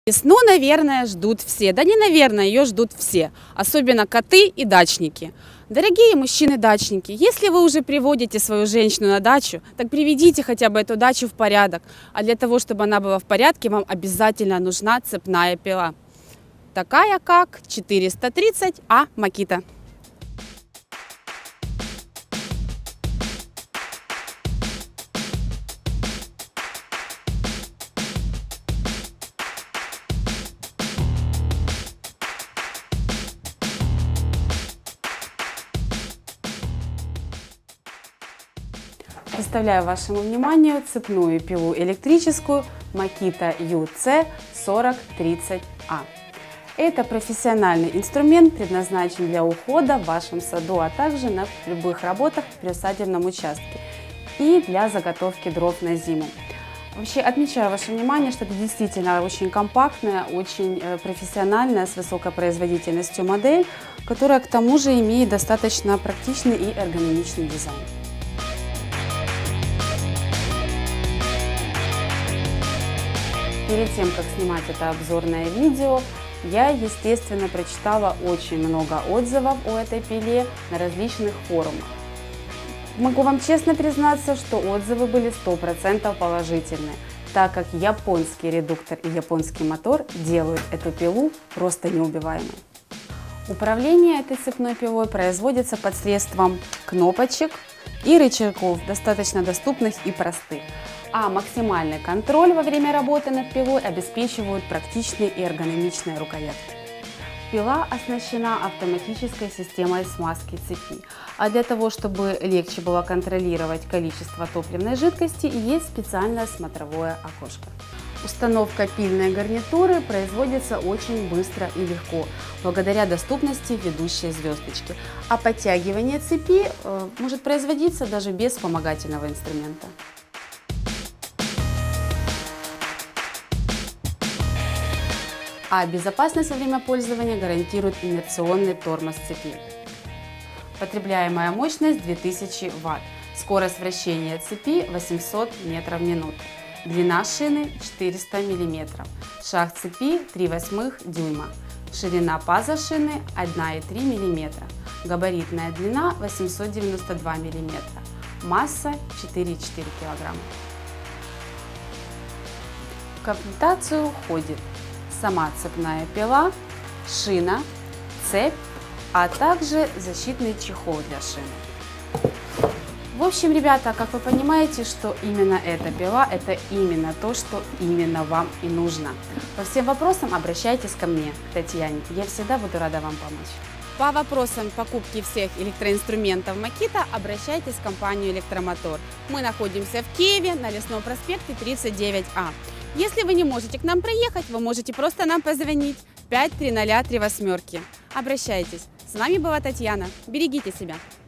Весну, наверное, ждут все. Да не наверное, ее ждут все. Особенно коты и дачники. Дорогие мужчины-дачники, если вы уже приводите свою женщину на дачу, так приведите хотя бы эту дачу в порядок. А для того, чтобы она была в порядке, вам обязательно нужна цепная пила. Такая как 430А Makita. Представляю вашему вниманию цепную пилу электрическую Makita UC4030A. Это профессиональный инструмент, предназначен для ухода в вашем саду, а также на любых работах в приусадебном участке и для заготовки дров на зиму. Вообще отмечаю ваше внимание, что это действительно очень компактная, очень профессиональная, с высокой производительностью модель, которая к тому же имеет достаточно практичный и эргономичный дизайн. Перед тем, как снимать это обзорное видео, я, естественно, прочитала очень много отзывов о этой пиле на различных форумах. Могу вам честно признаться, что отзывы были 100% положительные, так как японский редуктор и японский мотор делают эту пилу просто неубиваемой. Управление этой цепной пилой производится посредством кнопочек и рычагов, достаточно доступных и простых. А максимальный контроль во время работы над пилой обеспечивают практичные и эргономичные рукоятки. Пила оснащена автоматической системой смазки цепи, а для того, чтобы легче было контролировать количество топливной жидкости, есть специальное смотровое окошко. Установка пильной гарнитуры производится очень быстро и легко, благодаря доступности ведущей звездочки, а подтягивание цепи может производиться даже без вспомогательного инструмента. А безопасность во время пользования гарантирует инерционный тормоз цепи. Потребляемая мощность 2000 Вт, скорость вращения цепи 800 метров в минуту, длина шины 400 мм, шаг цепи 3/8 дюйма, ширина паза шины 1,3 мм, габаритная длина 892 мм, масса 4,4 кг. В комплектацию входит сама цепная пила, шина, цепь, а также защитный чехол для шины. В общем, ребята, как вы понимаете, что именно эта пила – это именно то, что именно вам и нужно. По всем вопросам обращайтесь ко мне, к Татьяне. Я всегда буду рада вам помочь. По вопросам покупки всех электроинструментов Makita обращайтесь в компанию «Электромотор». Мы находимся в Киеве на Лесном проспекте 39А. Если вы не можете к нам приехать, вы можете просто нам позвонить 53038. Обращайтесь. С вами была Татьяна. Берегите себя.